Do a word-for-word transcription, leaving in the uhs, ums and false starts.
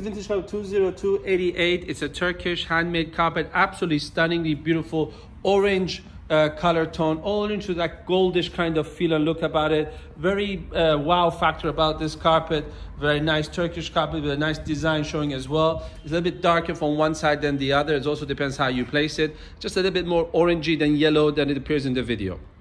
Vintage Carpet two zero two eighty-eight. It's a Turkish handmade carpet, absolutely stunningly beautiful orange uh, color tone, orange with that goldish kind of feel and look about it. Very uh, wow factor about this carpet. Very nice Turkish carpet with a nice design showing as well. It's a little bit darker from one side than the other. It also depends how you place it. Just a little bit more orangey than yellow than it appears in the video.